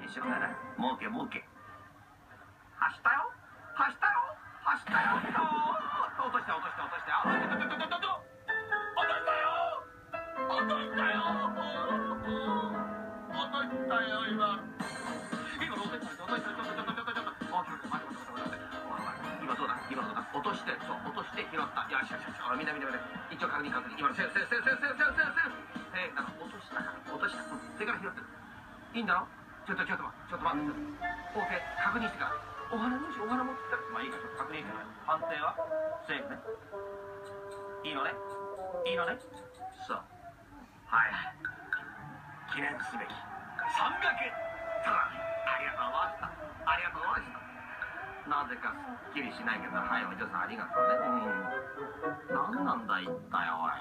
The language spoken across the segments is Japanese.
一緒だな。儲け儲け。走ったよ走ったよ走ったよ。落として落として落として。あ、落としたよ落としたよ今。今落とした落とした落とした落とした落とした。今どうだ今どうだ。落としてそう落として拾った。よしよしよし。みんな一応確認今のセーフだから落としたから落とした。それから拾ってる。いいんだろ。ちょっと待って。オーケー確認してから。お花持ってたらまあいいかちょっと確認してから。判定はセーフね。いいのねそうはい記念すべき300トライ。ありがとうございましたなぜかすっきりしないけど、はいお嬢さんありがとうね。何なんだ言ったよおい。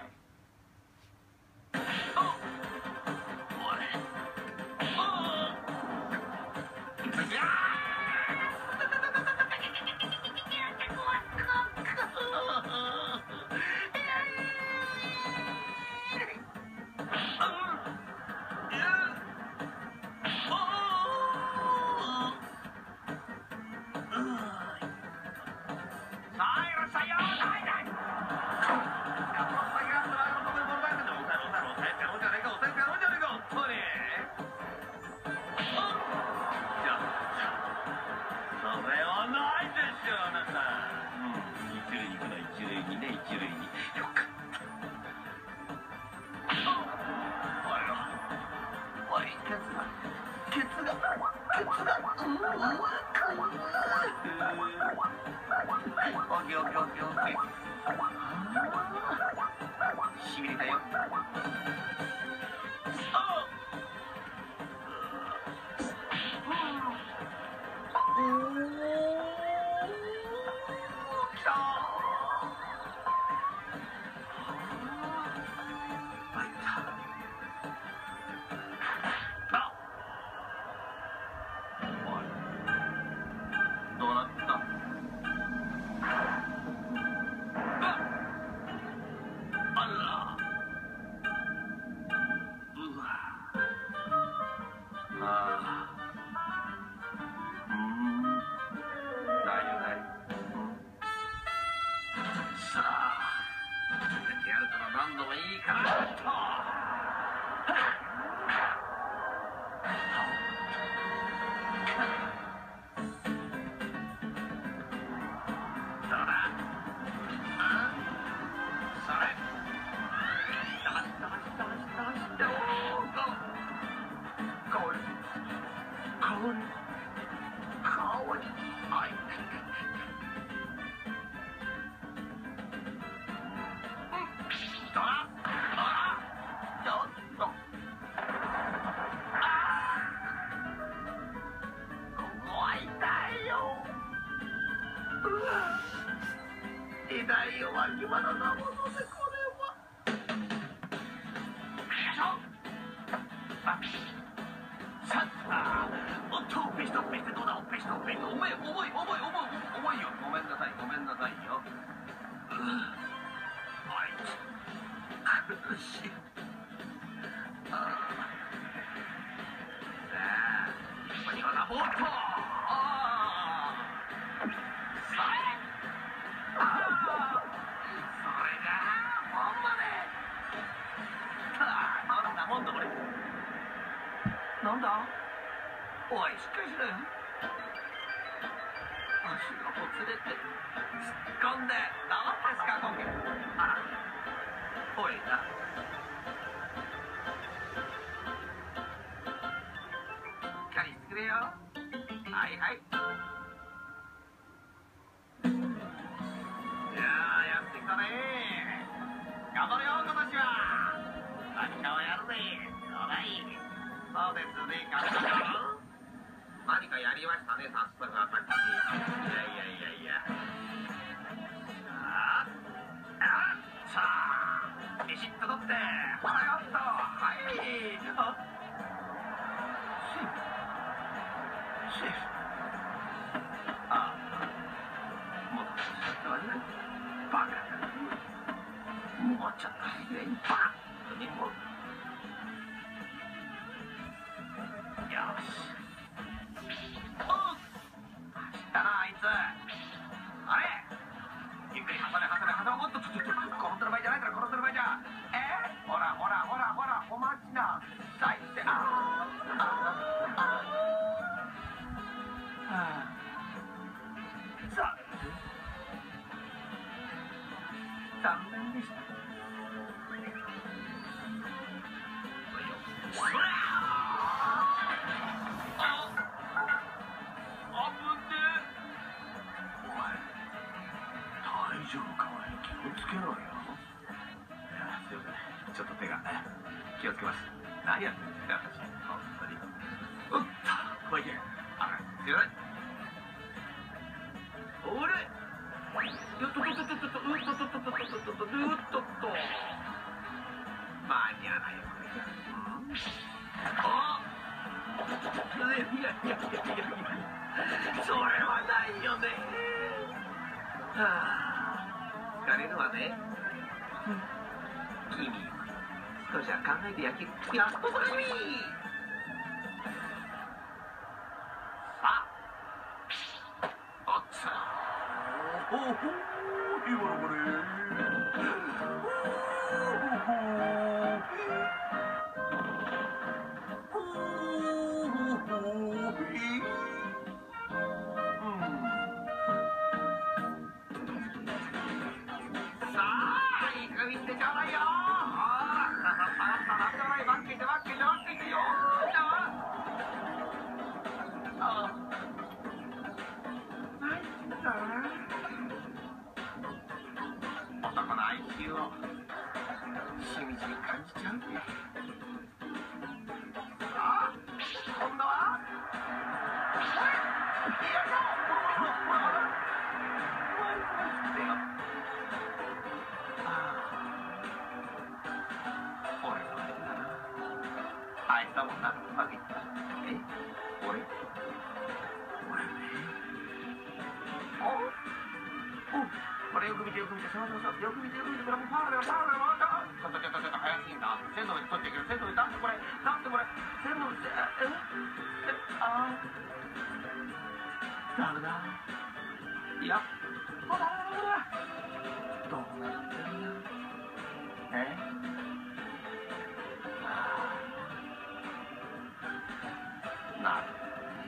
しびれたよ。どうなった？何度もいいから痛いよ脇腹なものでこれは。おっとペシトペシトどうだペシトペシト重いよごめんなさいよ。苦しい。さあ立派にはボートなんだおいしっかりしろよ。足がほつれて突っ込んでどうですかコケ。あらおいなしっかりしてくれよ。はいいややってきたね。頑張れよ今年は何かをやるぜ。どうだい。そうですね、何かやりましたね、早速私。いや。さあ、ビシッと取って、ほらよっと、はい。セーフ。もっとしちゃったわね。バカだね。もうちょっと早い。バカにも。よし。 丈夫か、おい。気をつけろよ。すいません、ちょっと手が。気をつけます。何やってんですか、私。本当に。おっと、こいけ。あら、強い。おれ。よっとっとっとっとっとっと、うっとっとっとっとっとっとっと、うっとっと。間に合わないよ、これじゃ。あ。いやいやいやいやいや。それはないよね。はあ、疲れるわね。君、少しは考えてやっとそれに。さあ、おっつ。おほー、今のこれ。男の哀愁をしみじみ感じちゃうね。さあ、今度はよいしょ。俺のあれだな。あいつだもんな、バケット。俺ね。これよく見てよく見て、そうそうそう、よく見てよく見て、これもうファウルだよ、ファウルだよ、ちょっと早すぎんだ。鮮度で取っていける、鮮度で、だってこれ、鮮度で、ダメだ。いや、ほら、どうなってるんだ。なる。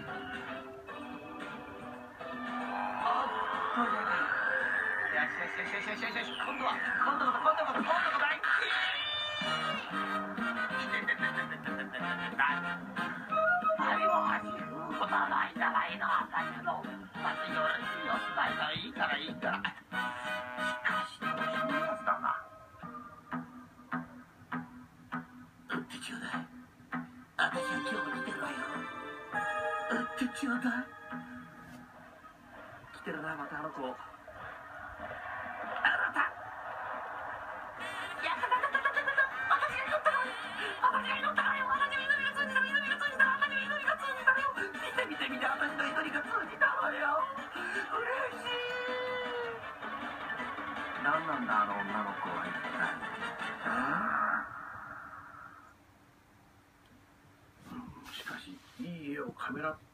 今度は大誰も走ることはないじゃないの、だけど、まずよろしいよ、いいから。しかし、でもひどいやつだな。売ってちょうだい。私は今日も来てるわよ。売ってちょうだい。来てるな、またあの子。何なんだ、あの女の子は一体。しかし、いい絵をカメラ